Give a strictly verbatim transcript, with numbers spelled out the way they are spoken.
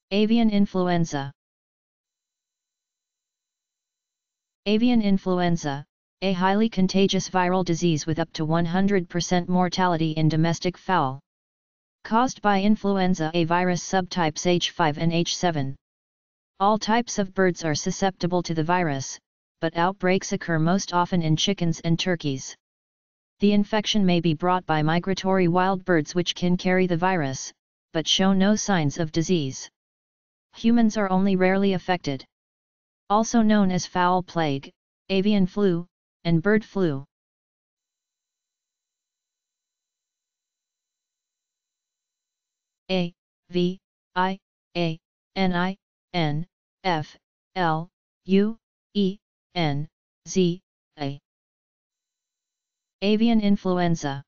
Avian influenza. Avian influenza, a highly contagious viral disease with up to one hundred percent mortality in domestic fowl. Caused by influenza A virus subtypes H five and H seven. All types of birds are susceptible to the virus, but outbreaks occur most often in chickens and turkeys. The infection may be brought by migratory wild birds which can carry the virus, but show no signs of disease. Humans are only rarely affected. Also known as fowl plague, avian flu, and bird flu. A, V, I, A, N I, N, F, L, U, E, N, Z, A. Avian influenza.